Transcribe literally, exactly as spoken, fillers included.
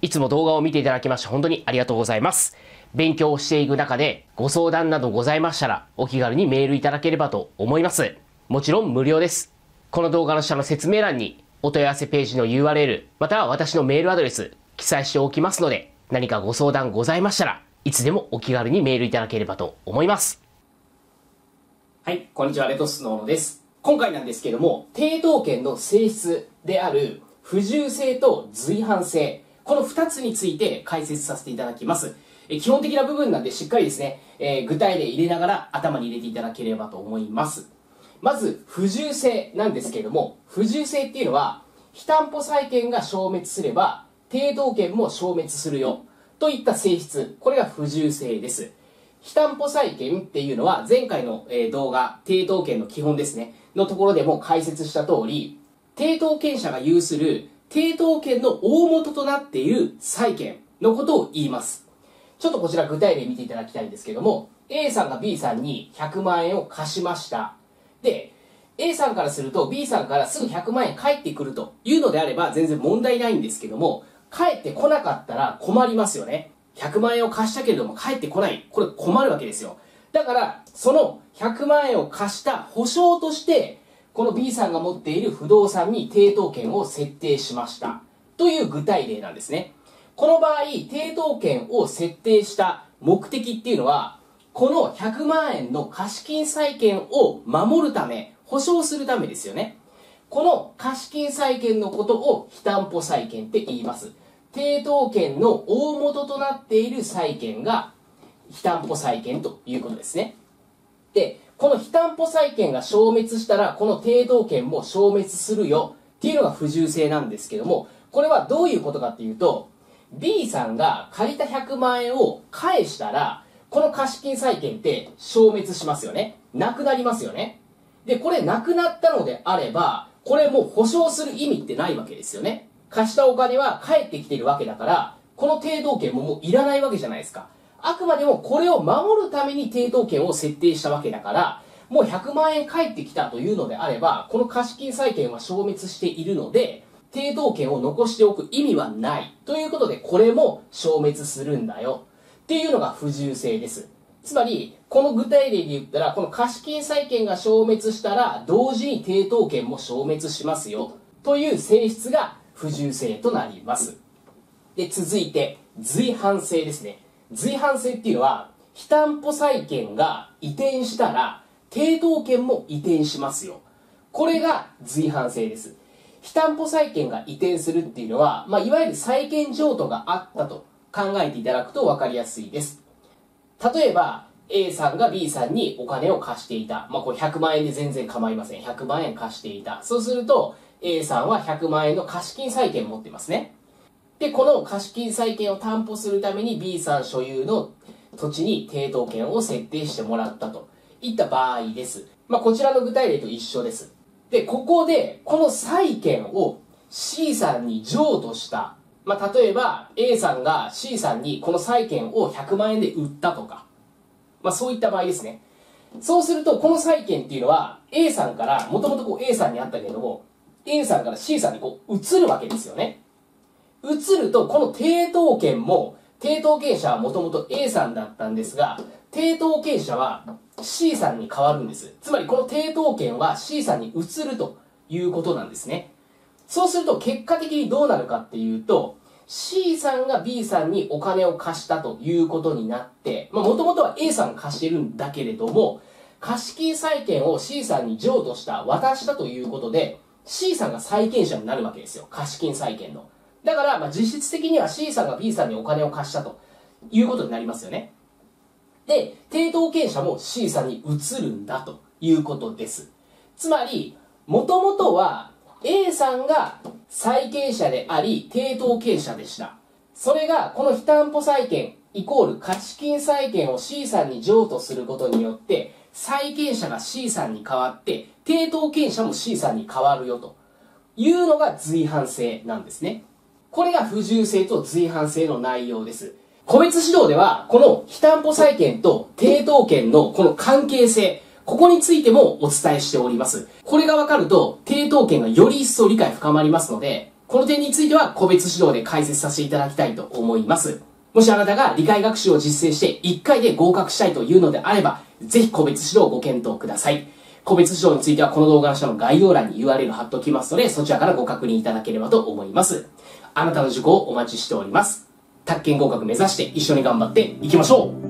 いつも動画を見ていただきまして本当にありがとうございます。勉強をしていく中でご相談などございましたらお気軽にメールいただければと思います。もちろん無料です。この動画の下の説明欄にお問い合わせページの ユーアールエル または私のメールアドレス記載しておきますので、何かご相談ございましたらいつでもお気軽にメールいただければと思います。はい、こんにちは、レトスノーノです。今回なんですけども、抵当権の性質である不従性と随伴性、このふたつについて解説させていただきます。え基本的な部分なんでしっかりですね、えー、具体例入れながら頭に入れていただければと思います。まず不従性なんですけれども、不従性っていうのは非担保債権が消滅すれば抵当権も消滅するよといった性質、これが不従性です。非担保債権っていうのは前回の動画抵当権の基本ですねのところでも解説した通り、抵当権者が有する抵当権の大元となっている債権のことを言います。ちょっとこちら具体例見ていただきたいんですけども、 A さんが B さんにひゃくまんえんを貸しました。で A さんからすると B さんからすぐひゃくまんえん返ってくるというのであれば全然問題ないんですけども、返ってこなかったら困りますよね。ひゃくまんえんを貸したけれども返ってこない、これ困るわけですよ。だからそのひゃくまんえんを貸した保証としてこの B さんが持っている不動産に抵当権を設定しましたという具体例なんですね。この場合抵当権を設定した目的っていうのは、このひゃくまんえんの貸金債権を守るため、保証するためですよね。この貸金債権のことを非担保債権って言います。抵当権の大元となっている債権が非担保債権ということですね。で、この非担保債権が消滅したらこの抵当権も消滅するよっていうのが不従性なんですけども、これはどういうことかっていうと、 B さんが借りたひゃくまんえんを返したらこの貸金債権って消滅しますよね。なくなりますよね。で、これなくなったのであればこれもう保証する意味ってないわけですよね。貸したお金は返ってきてるわけだから、この抵当権ももういらないわけじゃないですか。あくまでもこれを守るために抵当権を設定したわけだから、もうひゃくまんえん返ってきたというのであれば、この貸金債権は消滅しているので、抵当権を残しておく意味はない。ということで、これも消滅するんだよ。っていうのが不従性です。つまり、この具体例で言ったら、この貸金債権が消滅したら、同時に抵当権も消滅しますよ。という性質が不従性となります。で、続いて、随伴性ですね。随伴性っていうのは、非担保債権が移転したら、抵当権も移転しますよ。これが随伴性です。非担保債権が移転するっていうのは、まあ、いわゆる債権譲渡があったと考えていただくと分かりやすいです。例えば、A さんが B さんにお金を貸していた。まあ、これひゃくまんえんで全然構いません。ひゃくまんえん貸していた。そうすると、A さんはひゃくまんえんの貸金債権を持ってますね。で、この貸金債権を担保するために B さん所有の土地に抵当権を設定してもらったといった場合です。まあ、こちらの具体例と一緒です。で、ここで、この債権を C さんに譲渡した。まあ、例えば A さんが C さんにこの債権をひゃくまんえんで売ったとか、まあ、そういった場合ですね。そうすると、この債権っていうのは A さんから、もともとこう A さんにあったけれども、A さんから C さんにこう移るわけですよね。移ると、この抵当権も、抵当権者はもともと A さんだったんですが、抵当権者は C さんに変わるんです。つまりこの抵当権は C さんに移るということなんですね。そうすると結果的にどうなるかっていうと、C さんが B さんにお金を貸したということになって、まあもともとは A さんが貸してるんだけれども、貸金債権を C さんに譲渡した、渡したということで、C さんが債権者になるわけですよ。貸金債権の。だから、まあ実質的には C さんが B さんにお金を貸したということになりますよね。で、抵当権者も C さんに移るんだということです。つまり、もともとは A さんが債権者であり、抵当権者でした。それが、この非担保債権イコール貸金債権を C さんに譲渡することによって、債権者が C さんに変わって、抵当権者も C さんに変わるよというのが随伴性なんですね。これが不従性と随伴性の内容です。個別指導では、この非担保債権と抵当権のこの関係性、ここについてもお伝えしております。これが分かると、抵当権がより一層理解深まりますので、 この点については個別指導で解説させていただきたいと思います。もしあなたが理解学習を実践していっかいで合格したいというのであれば、ぜひ個別指導をご検討ください。個別指導についてはこの動画の下の概要欄に ユーアールエル 貼っておきますので、そちらからご確認いただければと思います。あなたの受講をお待ちしております。宅建合格目指して一緒に頑張っていきましょう。